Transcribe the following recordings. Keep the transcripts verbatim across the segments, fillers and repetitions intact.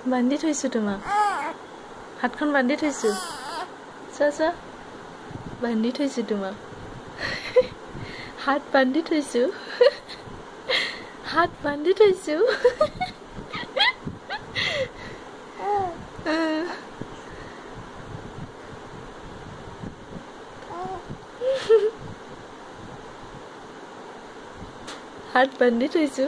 বান্ধি থৈছো তোমাক হাতখন বান্ধি থৈছো চা চা বান্ধি থৈছো তোমাক হাত বান্ধি থৈছো হাত বান্ধি থৈছো হাত বান্ধি থৈছো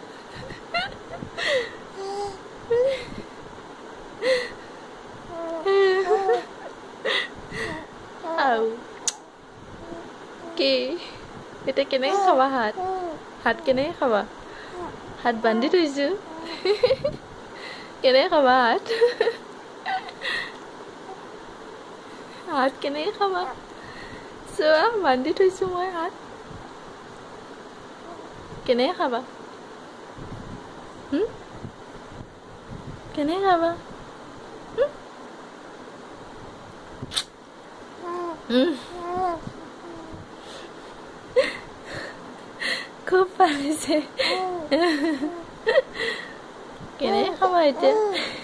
আউ কি এটা কেনেকৈ খাবা হাত হাত কেনেকৈ খাবা হাত বান্ধি থৈছো কেনেকৈ খাবা হাত হাত কেনেকৈ খাবা চোৱা বান্ধি থৈছো মই হাত কেনেকৈ খাবা হুম কেনেকৈ খাবা হুম খুব পাৰিছে কেনেকৈ খাবা এতিয়া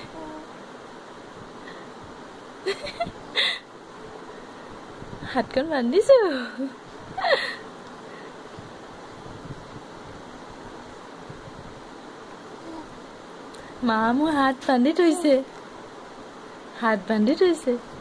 হাতখন বান্ধিছো মা মোৰ হাত বান্ধি থৈছে হাত বান্ধি থৈছে